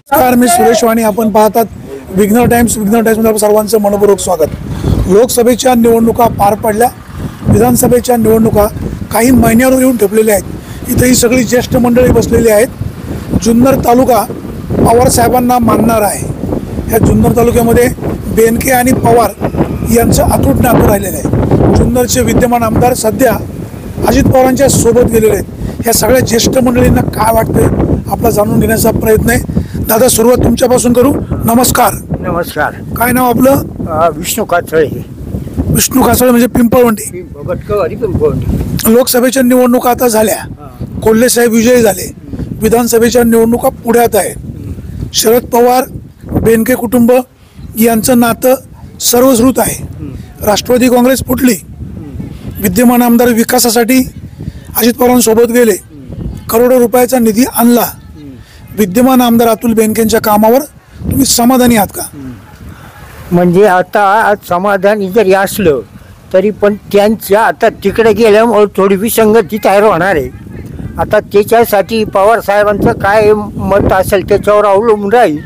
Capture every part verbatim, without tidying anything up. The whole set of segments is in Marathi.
नमस्कार, मी सुरेश वाणी. आपण पाहतात विघ्न टाइम्स. विघ्न टाइम्समध्ये सर्वांचं मनपूर्वक स्वागत. लोकसभेच्या निवडणुका पार पडल्या, विधानसभेच्या निवडणुका काही महिन्यावर येऊन ठेपलेल्या आहेत. इथे ही सगळी ज्येष्ठ मंडळी बसलेली आहेत. जुन्नर तालुका पवार साहेबांना मानणार आहे. ह्या जुन्नर तालुक्यामध्ये बेनके आणि पवार यांचं अतूट नातं राहिलेलं आहे. जुन्नरचे विद्यमान आमदार सध्या अजित पवारांच्या सोबत गेलेले आहेत. ह्या सगळ्या ज्येष्ठ मंडळींना काय वाटतंय आपला जाणून घेण्याचा प्रयत्न आहे. दादा, सुरुवात तुमच्यापासून करू. नमस्कार. नमस्कार. काय नाव आपलं? विष्णू काचळे. विष्णू काचळे म्हणजे पिंपळवंडी. भटकवाडी पिंपळवंडी. लोकसभेच्या निवडणुका आता झाल्या, कोल्हे साहेब विजयी झाले. विधानसभेच्या निवडणुका पुढ्यात आहेत. शरद पवार बेनके कुटुंब यांचं नातं सर्वश्रुत आहे. राष्ट्रवादी काँग्रेस फुटली, विद्यमान आमदार विकासासाठी अजित पवारांसोबत गेले, करोडो रुपयाचा निधी आणला. विद्यमान आमदार अतुल बेनकेंच्या कामावर तुम्ही समाधानी आहात का? म्हणजे आता समाधानी जरी असलं तरी पण त्यांच्या आता तिकडे गेल्यामुळे थोडी विसंगती तयार होणार आहे. आता त्याच्यासाठी पवार साहेबांचं काय मत असेल त्याच्यावर अवलंबून राहील.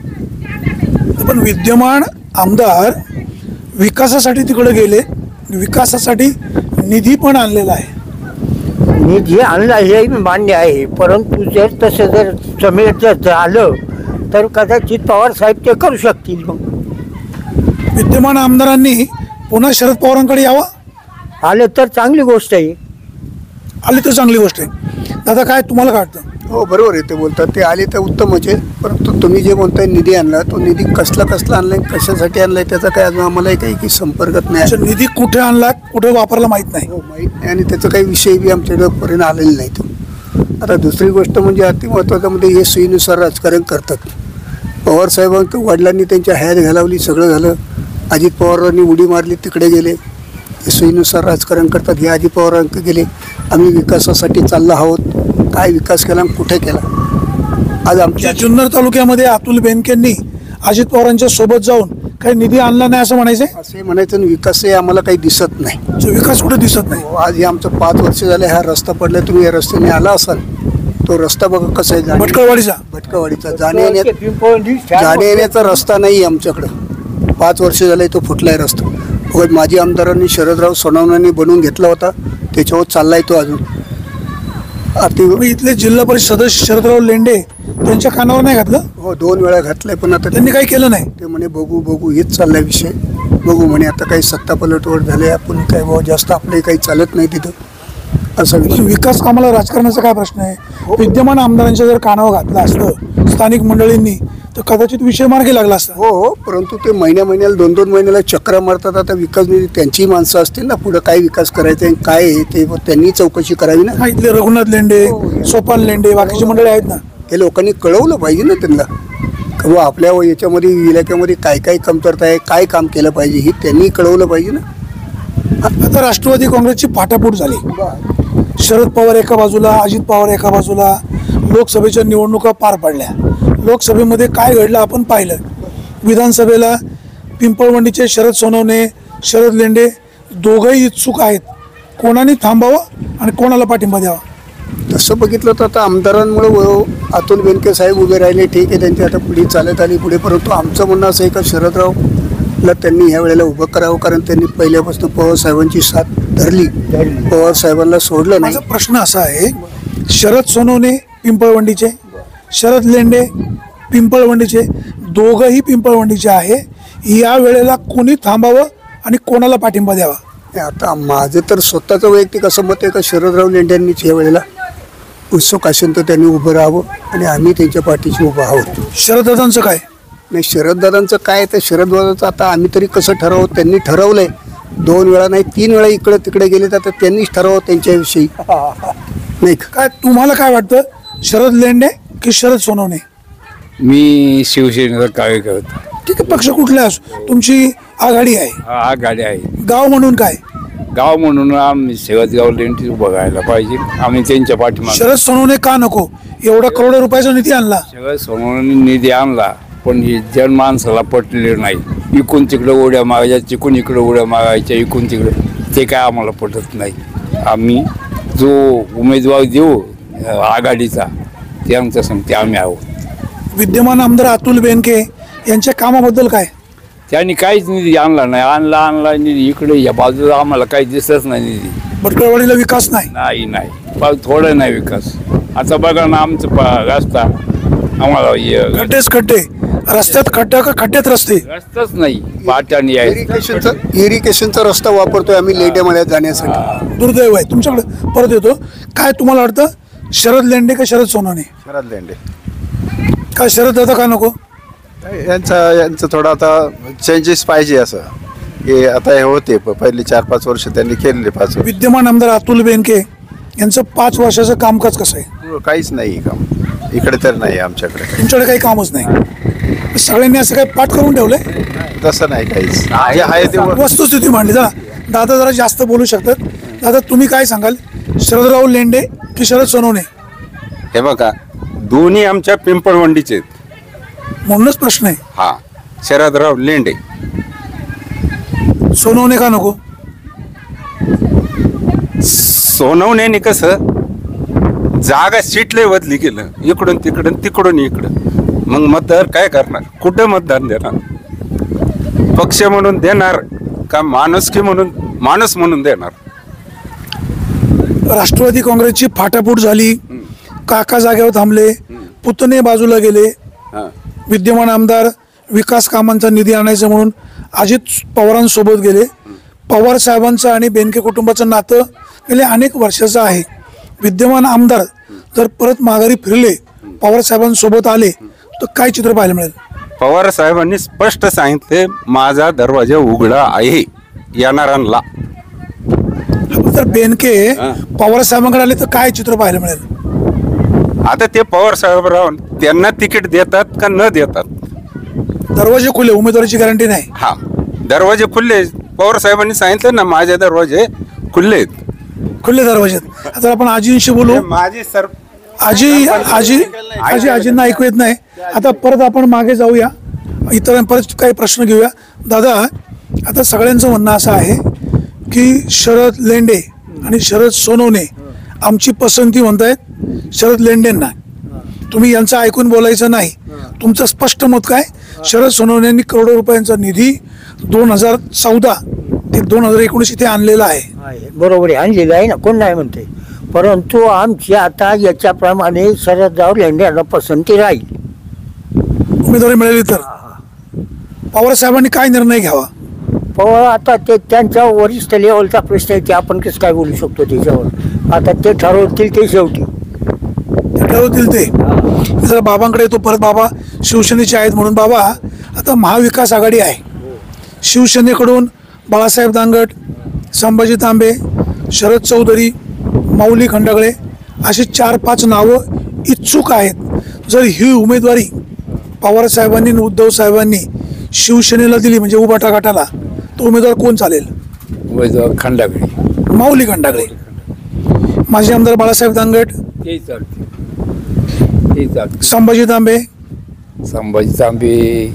पण विद्यमान आमदार विकासासाठी तिकडे गेले, विकासासाठी निधी पण आणलेला आहे. निधी आणला हे मान्य आहे, परंतु जर तसं जर समेट जर झालं तर कदाचित पवार साहेब ते करू शकतील. मग विद्यमान आमदारांनी पुन्हा शरद पवारांकडे यावं. आलं तर चांगली गोष्ट आहे. आली तर चांगली गोष्ट आहे. दादा, काय तुम्हाला काय वाटतं? हो, बरोबर आहे. ते बोलतात ते आले तर उत्तमच आहे, परंतु तुम्ही जे म्हणताय निधी आणला, तो निधी कसला कसला आणलाय, कशासाठी आणलाय, त्याचा काय अजून आम्हाला काही काही संपर्कच नाही. अच्छा, निधी कुठे आणला, कुठे वापरला माहीत नाही. हो, माहीत नाही. आणि त्याचा काही विषय बी आमच्याकडे पर्यंत आलेला नाही. तो आता दुसरी गोष्ट म्हणजे अति महत्त्वाचं म्हणजे हे सोयीनुसार राजकारण करतात. पवार साहेबांक वडिलांनी त्यांच्या हयात घालवली, सगळं झालं. अजित पवारांनी उडी मारली, तिकडे गेले. हे सोयीनुसार राजकारण करतात. हे अजित पवारांक गेले, आम्ही विकासासाठी चाललो आहोत. काय विकास केला, कुठे केला? आज आमच्या जुन्नर तालुक्यामध्ये अतुल बेनकेंनी अजित पवारांच्या सोबत जाऊन काही निधी आणला नाही असं म्हणायचंय? असे म्हणायचं विकासही आम्हाला काही दिसत नाही. विकास कुठे दिसत नाही. आज हे आमचं पाच वर्ष झाले हा रस्ता पडलाय. तुम्ही या रस्त्याने आला असाल, तो रस्ता बघा कसा आहे. भटकळवाडीचा भटकळवाडीचा जाणे येण्या जाणे येण्याचा रस्ता नाही आमच्याकडं. पाच वर्ष झाले तो फुटलाय रस्ता. बघा, माजी आमदारांनी शरदराव सोनवणेंनी बनवून घेतला होता, त्याच्यावर चाललाय तो अजून. इथले जिल्हा परिषद सदस्य शरदराव लेंडे त्यांच्या कानावर नाही घातलं? हो, दोन वेळा घातलाय, पण आता त्यांनी काही केलं नाही. ते म्हणे बघू बघू हेच चाललाय विषय. बघू म्हणे आता काही सत्ता पलटवर झाले, आपण काय बाबा जास्त आपले काही चालत नाही तिथं असं. विकास कामाला राजकारणाचा काय प्रश्न आहे? विद्यमान आमदारांच्या जर कानावर घातलं असतं स्थानिक मंडळींनी तर कदाचित विषय मार्गी लागला असता. हो हो, परंतु ते महिन्या महिन्याला दोन दोन महिन्याला चक्रा मारतात. आता विकास निधी त्यांची माणसं असतील ना, पुढे काय विकास करायचं आहे काय आहे ते त्यांनी चौकशी करावी ना. इथले रघुनाथ लेंडे, सोपान लेंडे, बाकीची मंडळी आहेत ना, हे लोकांनी कळवलं पाहिजे ना त्यांना. किंवा आपल्या याच्यामध्ये इलाक्यामध्ये काय काय कमतरता आहे, काय काम केलं पाहिजे हे त्यांनी कळवलं पाहिजे ना. आता राष्ट्रवादी काँग्रेसची फाटाफूट झाली. शरद पवार एका बाजूला, अजित पवार एका बाजूला. लोकसभेच्या निवडणुका पार पडल्या. लोकसभेमध्ये काय घडलं आपण पाहिलं. विधानसभेला पिंपळवंडीचे शरद सोनवणे, शरद लेंडे दोघंही इच्छुक आहेत. कोणाने थांबावं आणि कोणाला पाठिंबा द्यावा? तसं बघितलं तर आता आमदारांमुळं अतुल बेनके साहेब उभे राहिले, ठीक आहे, त्यांची आता पुढे चालत आली पुढे. परंतु आमचं म्हणणं असं आहे का शरदरावला त्यांनी ह्या वेळेला उभं करावं, कारण त्यांनी पहिल्यापासून पवार साहेबांची साथ धरली, पवार साहेबांना सोडलं नाही. माझा प्रश्न असा आहे, शरद सोनवणे पिंपळवंडीचे, शरद लेंडे पिंपळवंडीचे, दोघंही पिंपळवंडीचे आहे. या वेळेला कोणी थांबावं आणि कोणाला पाठिंबा द्यावा? आता माझं तर स्वतःचं वैयक्तिक असं मत आहे का शरदराव लेंड्यांनीच या वेळेला उत्सुक असेल तर त्यांनी उभं राहावं आणि आम्ही त्यांच्या पाठीशी उभं आहोत. शरददादांचं काय नाही? शरददादांचं काय तर शरददादांचं आता आम्ही तरी कसं ठरवू? त्यांनी ठरवलंय. दोन वेळा नाही तीन वेळा इकडे तिकडे गेले तर आता त्यांनीच ठरवावं त्यांच्याविषयी, नाही काय? तुम्हाला काय वाटतं, शरद लेंडे की शरद सोनवणे? मी शिवसेनेचा कार्यकर्ता होतो. ठीक आहे, पक्ष कुठला असो, तुमची आघाडी आहे, आघाडी आहे. गाव म्हणून काय? गाव म्हणून आम्ही शरदगाव लेंडी बघायला पाहिजे. आम्ही त्यांच्या पाठीमागे. शरद सोनवणे का नको? एवढा करोडो रुपयाचा निधी आणला. शरद सोनवणे निधी आणला, पण हे जन माणसाला पटले नाही. इकून तिकडं उड्या मागायच्या, तिकून इकडं उड्या मागायच्या, इकून तिकडं, ते काय आम्हाला पटत नाही. आम्ही जो उमेदवार देऊ आघाडीचा, ते आमच्या संगती आम्ही आहोत. विद्यमान आमदार अतुल बेनके यांच्या कामाबद्दल काय? त्यांनी काहीच निधी आणला नाही. आणला आणला निधी इकडे या बाजूला आम्हाला काही दिसत नाही निधी. भटकळवाडीला विकास नाही. नाही नाही पण थोडं नाही विकास. आता बघा ना आमचं पा- रस्ता आम्हाला हे खड्डेच खड्डे, रस्त्यात खड्डा का खड्ड्यात रस्ते? रस्ताच नाही. पाट्याने यायचं. इरिगेशनचा इरिगेशनचा रस्ता वापरतोय आम्ही लेंड्यामळ्यात जाण्यासाठी. दुर्दैव आहे. तुमच्याकडे परत येतो. काय तुम्हाला वाटतं, शरद लेंडे का शरद सोनवणे? शरद लेंडे काय शरद दादा का नको? यांचा यांचं थोडं आता चेंजेस पाहिजे. असं हे आता हे होते प- पहिली चार पाच वर्ष त्यांनी केलेले. पाच वर्ष विद्यमान आमदार अतुल बेनके यांचं पाच वर्षाचं कामकाज कसं आहे? काहीच नाही काम इकडे तर नाही आमच्याकडे. तुमच्याकडे काही कामच नाही. सगळ्यांनी असं काही पाठ करून ठेवलंय? तसं नाही काहीच. जे आहे ते वर- वस्तुस्थिती मांडली. जरा दादा जरा जास्त बोलू शकतात. दादा तुम्ही काय सांगाल, शरदराव लेंडे की शरद सोनवणे? हे बघा दोन्ही आमच्या पिंपळवंडीचे आहेत. म्हणूनच प्रश्न आहे. हा शरदराव लेंडे. सोनवणे का नको? सोनवण्याने कसं जागा सीटले बदली केलं, इकडून तिकडून तिकडून इकडं. मग मतदार काय करणार? कुठं मतदान देणार? पक्ष म्हणून देणार का माणुसकी म्हणून माणूस म्हणून देणार? राष्ट्रवादी काँग्रेसची फाटाफूट झाली, काका जागेवर थांबले, पुतणे बाजूला गेले. हा. विद्यमान आमदार विकास कामांचा निधी आणायचं म्हणून अजित पवारांसोबत गेले. पवार साहेबांचं आणि बेनके कुटुंबाचं नातं गेले अनेक वर्षाचं आहे. विद्यमान आमदार जर परत माघारी फिरले, पवार साहेबांसोबत आले, तर काय चित्र पाहायला मिळेल? पवार साहेबांनी स्पष्ट सांगितले माझा दरवाजा उघडा आहे येणाऱ्यांना. तर बेनके हा. पवार साहेबांकडे आले तर काय चित्र पाहायला मिळेल? आता ते पवार साहेबराव त्यांना तिकीट देतात का न देतात? दरवाजे खुले, उमेदवारीची गॅरंटी नाही. हा दरवाजे खुले. पवार साहेबांनी सांगितलं ना माझे दरवाजे खुले आहेत. खुले दरवाजे. आता आपण आजींशी बोलू. हे माझी सर आजी आजी आजी आजींना ऐकू येत नाही. आता परत आपण मागे जाऊया, इतर परत काही प्रश्न घेऊया. दादा, आता सगळ्यांचं म्हणणं असं आहे की शरद लेंडे आणि शरद सोनवणे आमची पसंती म्हणतायत शरद लेंडेंना. तुम्ही यांचं ऐकून बोलायचं नाही. तुमचं स्पष्ट मत काय? शरद सोनवणेंनी करोडो रुपयांचा निधी दोन हजार चौदा ते दोन हजार एकोणीस इथे आणलेला आहे. आहे, बरोबर आहे, आणलेलं आहे ना, कोण नाही म्हणते. परंतु आमची आता याच्याप्रमाणे शरदराव लेंडे यांना पसंती राहील. उमेदवारी मिळाली तर पवार साहेबांनी काय निर्णय घ्यावा? पवार आता ते त्यांच्या वरिष्ठ लेवलचा प्रश्न आहे, ते आपण कसं काय बोलू शकतो त्याच्यावर. आता ते ठरवतील ते शेवटी. ते ठरवतील ते. जर बाबांकडे येतो परत. बाबा शिवसेनेचे आहेत म्हणून. बाबा, आता महाविकास आघाडी आहे. शिवसेनेकडून बाळासाहेब दांगट, संभाजी तांबे, शरद चौधरी, माऊली खंडागळे अशी चार पाच नावं इच्छुक आहेत. जर ही उमेदवारी पवार साहेबांनी आणि उद्धव साहेबांनी शिवसेनेला दिली, म्हणजे उभाटा गटाला, तो उमेदवार कोण चालेल? उमेदवार खंडागळे. माऊली खंडागळे. माजी आमदार बाळासाहेब दांगट, ते चालते ते चालते. संभाजी तांबे, संभाजी तांबे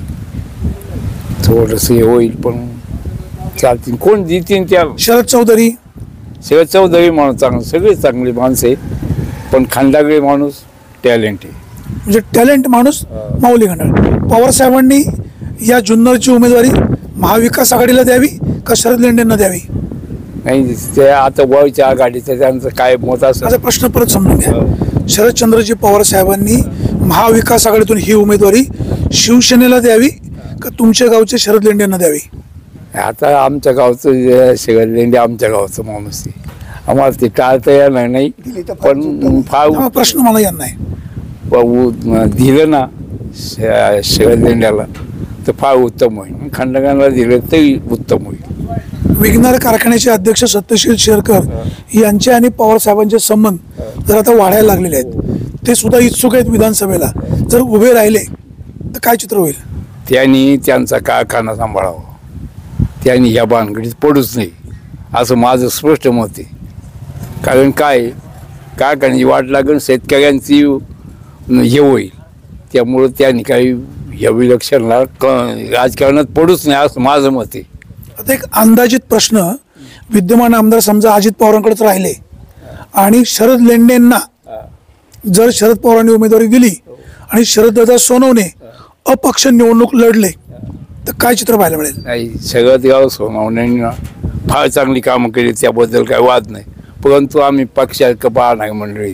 थोडंसं हे होईल पण चालतील. कोण देतील त्या? शरद चौधरी. शरद चौधरी माणूस चांगलं, सगळे चांगले माणसं आहे, पण खंडागळे माणूस टॅलेंट आहे. म्हणजे टॅलेंट माणूस माऊली खंडागळे. पवार साहेबांनी या जुन्नरची उमेदवारी महाविकास आघाडीला द्यावी का शरद लेंडेंना द्यावी? नाही ते आता वळच्या आघाडीचं त्यांचं काय मत असं. माझा प्रश्न परत समजून घ्या. शरदचंद्रजी पवार साहेबांनी महाविकास आघाडीतून ही उमेदवारी शिवसेनेला द्यावी का तुमच्या गावचे शरद लेंडेंना द्यावी? आता आमच्या गावचं शरद लेंडे आमच्या गावचं माणूस आहे. आम्हाला ते टाळता येणार नाही, पण फार हा प्रश्न मला यांना आहे. उ- दिलं ना श- शरद लेंड्याला तर फार उत्तम होईल. खंडगांना दिलं तरी उत्तम होईल. विघ्नार कारखान्याचे अध्यक्ष सत्यशील शेरकर यांचे आणि पवार साहेबांचे संबंध जर आता वाढायला लागलेले आहेत, ते सुद्धा इच्छुक आहेत विधानसभेला. जर उभे राहिले तर काय चित्र होईल? त्यांनी त्यांचा कारखाना सांभाळावा. त्यांनी ह्या भानगडीत पडूच नाही असं माझं स्पष्ट मत आहे. कारण काय, कारखान्याची वाट लागून शेतकऱ्यांची हे होईल. त्यामुळं त्यांनी काही या विलक्षणला क राजकारणात पडूच नाही असं माझं मत आहे. आता एक अंदाजित प्रश्न, विद्यमान आमदार समजा अजित पवारांकडेच राहिले आणि शरद लेंडेंना जर शरद पवारांनी उमेदवारी दिली आणि शरददादा सोनवणे अपक्ष निवडणूक लढले तर काय चित्र पाहायला मिळेल? नाही, सगळ्यात गाव सोनवण्यांनी फार चांगली कामं केली, त्याबद्दल काही वाद नाही. परंतु आम्ही पक्षात पाहणार मंडळी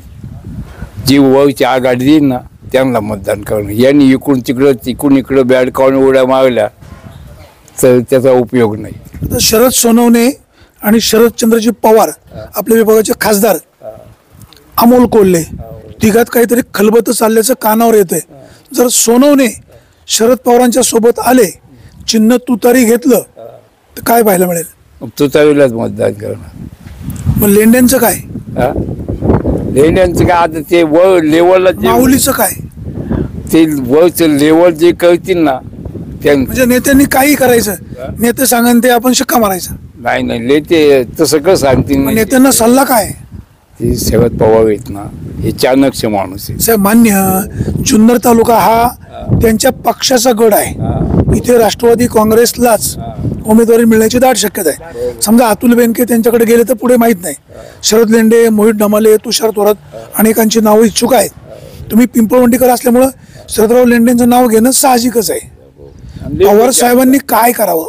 जी वरची आघाडी देईल ना त्यांना मतदान करणं. यांनी इकडून तिकडं तिकडून इकडं बॅड काढून उड्या मारल्या तर त्याचा उपयोग नाही. आता शरद सोनवणे आणि शरदचंद्रजी पवार आपल्या विभागाचे खासदार अमोल कोल्हे तिघात काहीतरी खलबत चालल्याचं कानावर येतंय. जर सोनवणे शरद पवारांच्या सोबत आले, चिन्ह तुतारी घेतलं तर काय पाहायला मिळेल? तुतारीलाच मतदान करणं. मग लेंड्यांचं काय? हा लेण्यांचं काय आता ते वर लेवलला जे माऊलीचं काय? ते वरचं लेवल जे करतील ना त्या म्हणजे नेत्यांनी काही करायचं, नेते सांगा ते आपण शिक्का मारायचा. नाही नाही नेते तसं कसं सांगतील मग नाही. नेत्यांना सल्ला काय? ते शरद पवार आहेत ना हे चाणक्य माणूस आहे. साहेब मान्य, जुन्नर तालुका हा त्यांच्या पक्षाचा गड आहे. इथे राष्ट्रवादी काँग्रेसलाच उमेदवारी मिळण्याची दाट शक्यता आहे. समजा अतुल बेनके त्यांच्याकडे गेले तर पुढे माहीत नाही. शरद लेंडे, मोहित ढमाले, तुषार थोरात अनेकांची नावं इच्छुक आहेत. तुम्ही पिंपळवंडीकर असल्यामुळं शरदराव लेंडेंचं नाव घेणं साहजिकच आहे. पवार साहेबांनी काय करावं?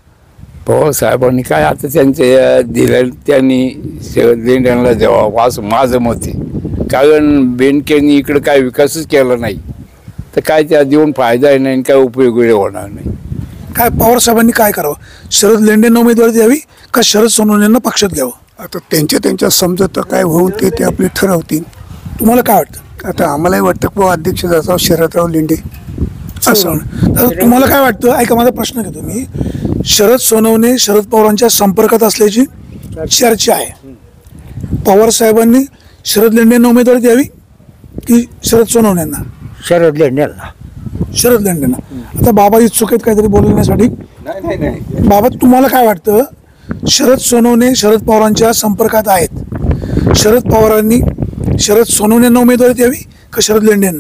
पवार साहेबांनी काय आता त्यांचे दिलं त्यांनी शरद लेंड्यांना द्यावा असं माझं मत आहे. कारण बेनकेंनी इकडं काय विकासच केला नाही तर काय त्या देऊन फायदा नाही, काय उपयोग होणार नाही. काय पवार साहेबांनी काय करावं? शरद लेंडेंना उमेदवारी द्यावी का शरद सोनवणेंना पक्षात घ्यावं? आता त्यांच्या त्यांच्या समजत काय होऊन ते ते आपले ठरवतील. तुम्हाला काय वाटतं? आता आम्हालाही वाटतं की अध्यक्ष असावं शरदराव लेंडे असं. तर तुम्हाला काय वाटतं? ऐका, माझा प्रश्न घेतो मी. शरद सोनवणे शरद पवारांच्या संपर्कात असल्याची चर्चा आहे. पवार साहेबांनी शरद लेंडेंना उमेदवारी द्यावी की शरद सोनवणेंना? शरद लेंड्याला. शरद लेंडेंना. आता बाबा इच्छुक आहेत काहीतरी बोलण्यासाठी. नाही नाही नाही बाबा तुम्हाला काय वाटतं? शरद सोनवणे शरद पवारांच्या संपर्कात आहेत. शरद पवारांनी शरद सोनवणेंना उमेदवारी द्यावी का शरद लेंडेंना?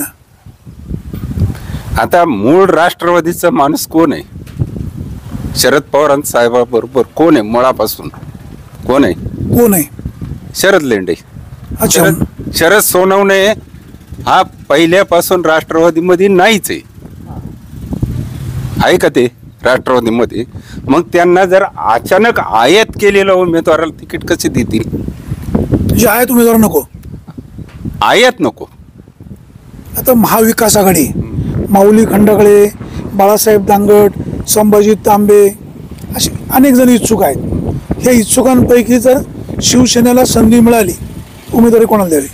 आता मूळ राष्ट्रवादीचा माणूस कोण आहे? शरद पवार साहेबाबरोबर कोण आहे? मुळापासून कोण आहे? कोण आहे? शरद लेंडे. अच्छा. शरद शरद सोनवणे हा पहिल्यापासून राष्ट्रवादीमध्ये नाहीच आहे. आहे का ते राष्ट्रवादीमध्ये? मग त्यांना जर अचानक आयात केलेलं उमेदवाराला तिकीट कसे देतील? जे आहे उमेदवार नको, आयात नको. आता महाविकास आघाडी माऊली खंडागळे, बाळासाहेब दांगट, संभाजी तांबे असे अनेक जण इच्छुक आहेत. या इच्छुकांपैकी जर शिवसेनेला संधी मिळाली उमेदवारी कोणाला द्यावी?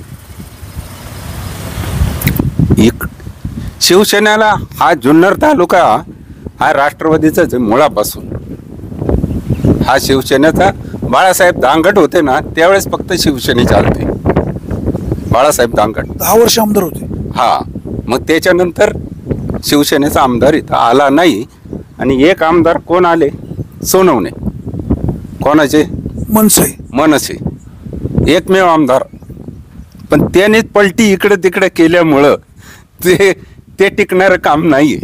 एक शिवसेनेला हा जुन्नर तालुका हा राष्ट्रवादीचाच आहे मुळापासून. हा शिवसेनेचा बाळासाहेब दांगट होते ना त्यावेळेस फक्त शिवसेने चालते. बाळासाहेब दांगट दहा वर्ष आमदार होते. हा, मग त्याच्यानंतर शिवसेनेचा आमदार इथं आला नाही. आणि एक आमदार कोण आले? सोनवणे. कोणाचे? मनसे. मनसे. एकमेव आमदार. पण त्याने पलटी इकडे तिकडे केल्यामुळं ते ते टिकणारं काम नाहीये.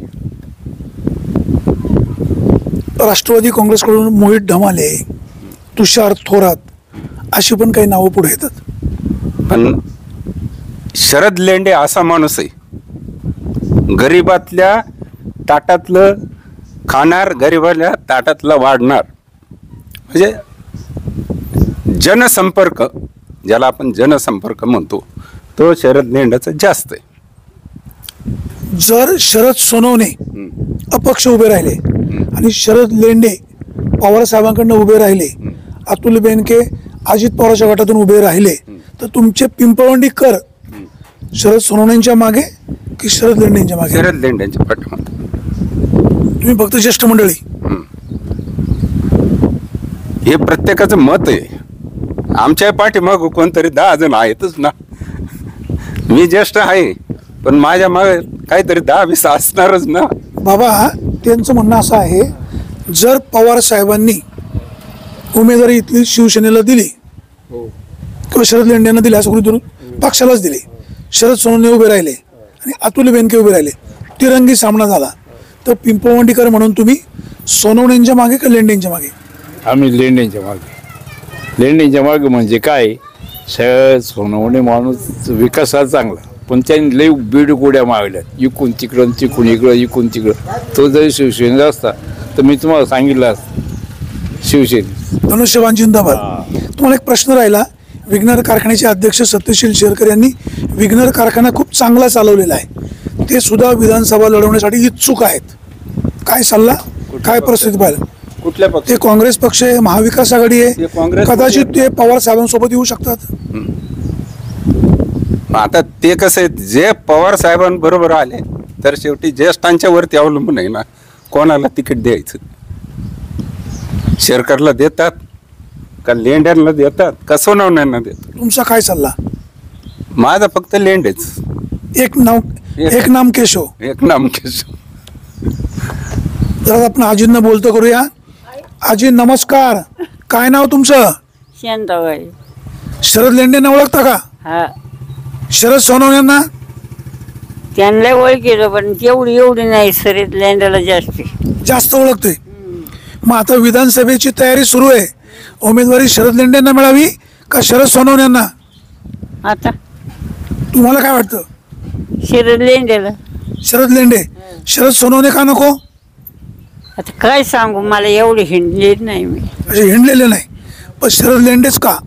राष्ट्रवादी काँग्रेसकडून मोहित ढमाले, तुषार थोरात अशी पण काही नावं पुढे येतात. पण शरद लेंडे असा माणूस आहे, गरिबातल्या ताटातलं खाणार, गरिबातल्या ताटातलं वाढणार. म्हणजे जनसंपर्क, ज्याला आपण जनसंपर्क म्हणतो, तो शरद लेंडेचा जास्त आहे. जर शरद सोनवणे अपक्ष उभे राहिले आणि शरद लेंडे पवार साहेबांकडनं उभे राहिले, अतुल बेनके अजित पवारच्या गटातून उभे राहिले, तर तुमचे पिंपळवंडीकर शरद सोनवणेंच्या मागे की शरद लेंडेंच्या मागे? शरद लेंडेंच्या पाठीमागे. तुम्ही फक्त ज्येष्ठ मंडळी. हे प्रत्येकाचं मत आहे. आमच्या पाठीमाग कोणतरी दहा जण आहेतच ना. मी ज्येष्ठ आहे पण माझ्या मागे काहीतरी दहा वीस असणारच ना. बाबा त्यांचं म्हणणं असं आहे, जर पवार साहेबांनी उमेदवारी इथली शिवसेनेला दिली किंवा शरद लेंडेंना दिली, असं करून पक्षालाच दिली, शरद सोनवणे उभे राहिले आणि अतुल बेनके उभे राहिले, तिरंगी सामना झाला, तर पिंपळवंडीकर म्हणून तुम्ही सोनवणेंच्या मागे का लेंडेंच्या मागे? आम्ही लेंड्यांच्या मागे. लेंड्यांच्या मागे म्हणजे काय, शरद सोनवणे माणूस विकासाला चांगला, पण त्यांनी लई बीड गोड्या मागल्यात इकून तिकडं तिकून इकडं इकून तिकडं. तो जरी शिवसेनेचा असता तर मी तुम्हाला सांगितलं असतं शिवसेने. धनुष्यबाण जिंदाबाद. तुम्हाला एक प्रश्न राहिला. विघ्नर कारखान्याचे अध्यक्ष सत्यशील शेरकर यांनी विघ्नर कारखाना खूप चांगला चालवलेला आहे, ते सुद्धा विधानसभा लढवण्यासाठी इच्छुक आहेत. काय सल्ला, काय परिस्थिती पाहिलं? कुठल्या पक्ष ते काँग्रेस पक्ष आहे, महाविकास आघाडी ते आहे, काँग्रेस कदाचित ते पवार साहेबांसोबत येऊ शकतात. आता ते कसं आहे, जे पवार साहेबांबरोबर आले तर शेवटी ज्येष्ठांच्या वरती अवलंबून आहे ना कोणाला तिकीट द्यायचं. शेरकरला देतात का लेंड्यांना देतात का सोनवण्यांना देतात? तुमचा काय सल्ला? माझा फक्त लेंडेच. एक नाव एक नाम केशव. एक नामकेश. जरा आपण आजींना बोलतो करूया. आजी नमस्कार, काय नाव तुमचं? शांताबाई. शरद लेंडेंना ओळखता का? हा, शरद सोनवण्यांना? त्यांना ओळखीलं पण तेवढी एवढी नाही सरीत लँडला जास्ती. जास्त ओळखते. मग आता विधानसभेची तयारी सुरू आहे, उमेदवारी शरद लेंडेंना मिळावी का शरद सोनवण्यांना? आता तुम्हाला काय वाटतं? शरद लेंड्याला. शरद लेंडे. शरद सोनवणे का नको? आता काय सांगू, मला एवढी हिंडली नाही मी. असे हिंडलेले नाही, पण शरद लेंडेच का?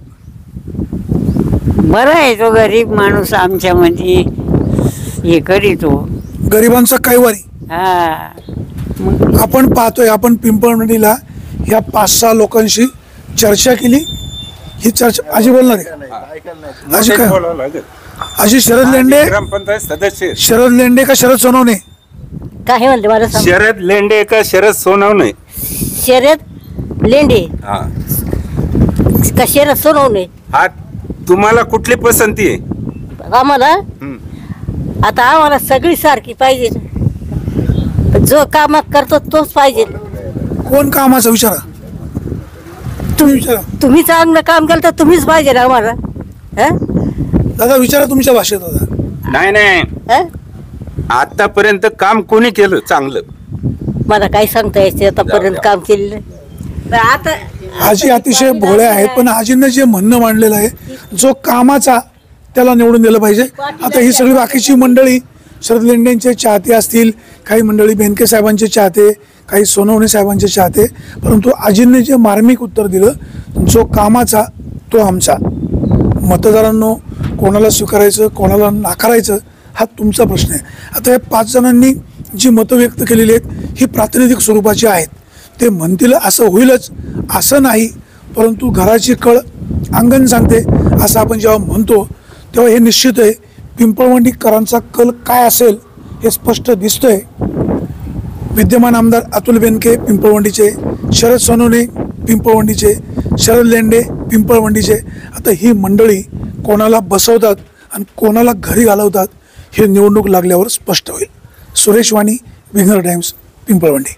बरं आहे तो गरीब माणूस आमच्यामध्ये हे करीतो. गरिबांचा कैवारी. हा, मग आपण पाहतोय, आपण पिंपळवंडीला ह्या पाच सहा लोकांशी चर्चा केली. ही चर्चा आजी बोलणार आहे. अशी काय बोलावं लागेल. अशी शरद लेंडे, ग्रामपंचायत सदस्य शरद लेंडे का शरद सोनवणे? काय म्हणते मला सांग. शरद लेंडे का शरद सोनवणे? शरद लेंडे हा का शरद सोनवणे? हा तुम्हाला कुठली पसंती आहे? आम्हाला हम्म. आता आम्हाला सगळी सारखी पाहिजे. जो काम करतो तोच पाहिजे. कोण कामाचा विचारा, तुम्ही विचारा. तुम्ही चांगलं काम केलं तर तुम्हीच पाहिजे ना आम्हाला. हं? दादा विचारा तुमच्या भाषेत. दादा नाही नाही, हं? आतापर्यंत काम कोणी केलं चांगलं? मला काय सांगता यायचं आतापर्यंत काम केलेलं. पण आता आजी अतिशय भोळे आहेत, पण आजींना जे म्हणणं मांडलेलं आहे, जो कामाचा त्याला निवडून दिलं पाहिजे. आता ही सगळी बाकीची मंडळी शरद लेंडेंचे चाहते असतील, काही मंडळी बेनके साहेबांचे चाहते, काही सोनवणे साहेबांचे चाहते, परंतु आजींनी जे मार्मिक उत्तर दिलं, जो कामाचा तो आमचा. मतदारांनो, कोणाला स्वीकारायचं कोणाला नाकारायचं हा तुमचा प्रश्न आहे. आता या पाच जणांनी जी मतं व्यक्त केलेली आहेत ही प्रातिनिधिक स्वरूपाची आहेत. ते म्हणतील असं होईलच असं नाही, परंतु घराची कळ अंगण सांगते असं आपण जेव्हा म्हणतो तेव्हा हे निश्चित आहे पिंपळवंडीकरांचा कल काय असेल हे स्पष्ट दिसतंय. विद्यमान आमदार अतुल बेनके पिंपळवंडीचे, शरद सोनवणे पिंपळवंडीचे, शरद लेंडे पिंपळवंडीचे. आता ही मंडळी कोणाला बसवतात आणि कोणाला घरी घालवतात हे निवडणूक लागल्यावर स्पष्ट होईल. सुरेश वाणी, विघ्नर टाइम्स, पिंपळवंडी.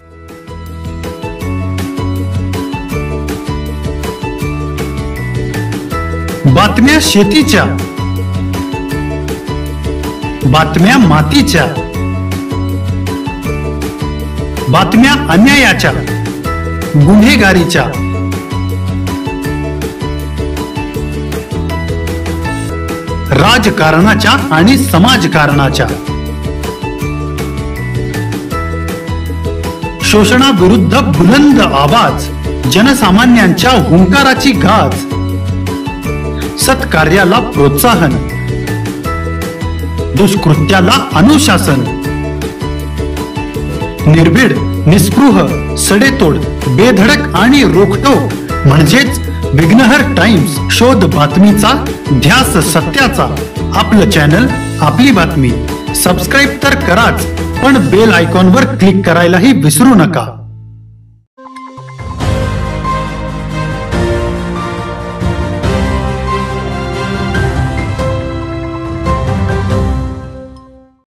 बातम्या शेतीच्या, बातम्या मातीच्या, बातम्या अन्यायाच्या, गुन्हेगारीच्या, राजकारणाच्या आणि समाजकारणाच्या, शोषणाविरुद्ध बुलंद आवाज, जनसामान्यांच्या हुंकाराची गाज, सत्कार्याला प्रोत्साहन, दुष्कृत्याला अनुशासन, निर्भीड, निस्पृह, सडेतोड, बेधडक आणि रोखटोक म्हणजेच विघ्नहर टाइम्स. शोध बातमीचा, ध्यास सत्याचा. आपलं चॅनल, आपली बातमी. सबस्क्राईब तर कराच, पण बेल आयकॉनवर क्लिक करायलाही विसरू नका.